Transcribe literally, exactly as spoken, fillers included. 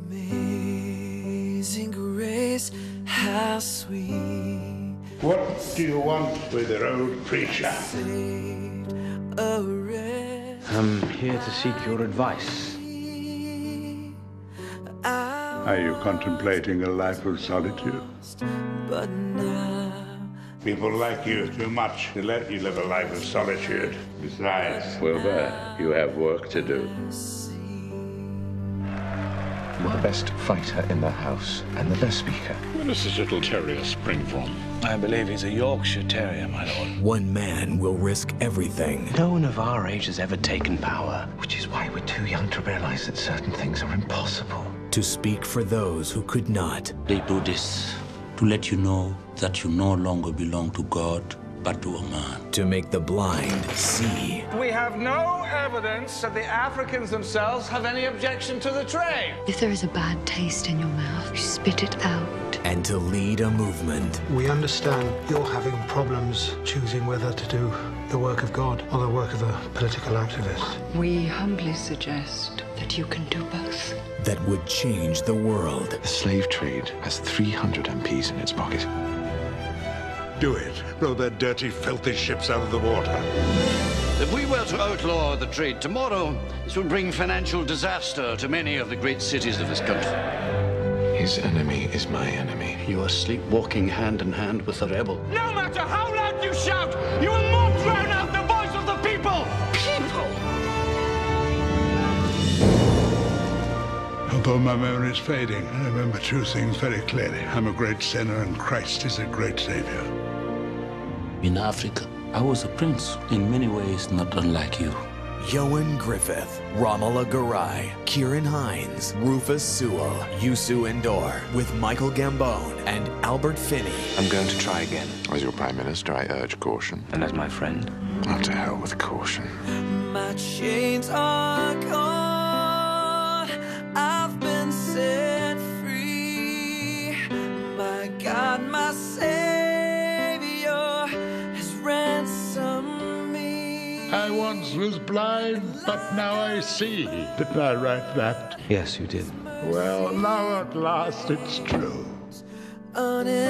Amazing grace, how sweet. What do you want with the old preacher? Saved a wretch. I'm here to seek your advice. Are you contemplating a life of solitude? But now People like you too much to let you live a life of solitude. Besides, Well, there, you have work to do. You're the best fighter in the house and the best speaker. Where does this little terrier spring from? I believe he's a Yorkshire Terrier, my lord. One man will risk everything. No one of our age has ever taken power, which is why we're too young to realize that certain things are impossible. To speak for those who could not. They do this to let you know that you no longer belong to God, but to a man. To make the blind see. We have no evidence that the Africans themselves have any objection to the trade. If there is a bad taste in your mouth, you spit it out. And to lead a movement. We understand you're having problems choosing whether to do the work of God or the work of a political activist. We humbly suggest that you can do both. That would change the world. The slave trade has three hundred M Ps in its pocket. do it. Blow their dirty, filthy ships out of the water. If we were to outlaw the trade tomorrow, this would bring financial disaster to many of the great cities of this country. His enemy is my enemy. You are sleepwalking hand in hand with the rebel. No matter how loud you shout, you will not drown out the voice of the people! People! Although my memory is fading, I remember two things very clearly. I'm a great sinner and Christ is a great savior. In Africa, I was a prince, in many ways not unlike you. Ioan Griffith, Romola Garai, Kieran Hines, Rufus Sewell, Youssou N'Dour, with Michael Gambone and Albert Finney. I'm going to try again. As your Prime Minister, I urge caution. And as my friend. Up to hell with caution. My chains are gone, I've been set free. My God, my Savior has ransomed me. I once was blind, but now I see. Didn't I write that? Yes, you did. Well, now at last it's true. On